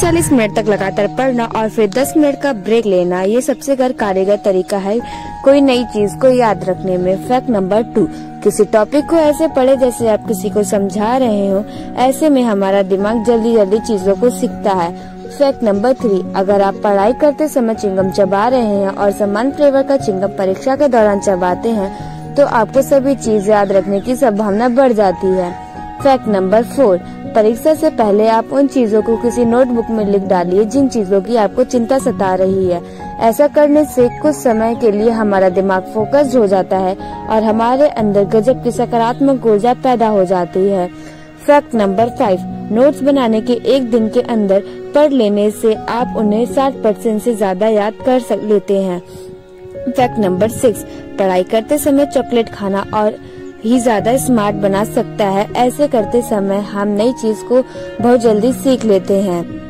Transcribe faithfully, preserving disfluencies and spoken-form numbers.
चालीस मिनट तक लगातार पढ़ना और फिर दस मिनट का ब्रेक लेना, ये सबसे गैर कारगर तरीका है कोई नई चीज को याद रखने में। फैक्ट नंबर टू, किसी टॉपिक को ऐसे पढ़े जैसे आप किसी को समझा रहे हो, ऐसे में हमारा दिमाग जल्दी जल्दी चीजों को सीखता है। फैक्ट नंबर थ्री, अगर आप पढ़ाई करते समय चिंगम चबा रहे हैं और समान फ्लेवर का चिंगम परीक्षा के दौरान चबाते हैं तो आपको सभी चीज याद रखने की संभावना बढ़ जाती है। फैक्ट नंबर फोर, परीक्षा से पहले आप उन चीजों को किसी नोटबुक में लिख डालिए जिन चीजों की आपको चिंता सता रही है। ऐसा करने से कुछ समय के लिए हमारा दिमाग फोकस्ड हो जाता है और हमारे अंदर गजब की सकारात्मक ऊर्जा पैदा हो जाती है। फैक्ट नंबर फाइव, नोट्स बनाने के एक दिन के अंदर पढ़ लेने से आप उन्हें साठ परसेंट से ज्यादा याद कर सक लेते हैं। फैक्ट नंबर सिक्स, पढ़ाई करते समय चॉकलेट खाना और ही ज्यादा स्मार्ट बना सकता है। ऐसे करते समय हम नई चीज को बहुत जल्दी सीख लेते हैं।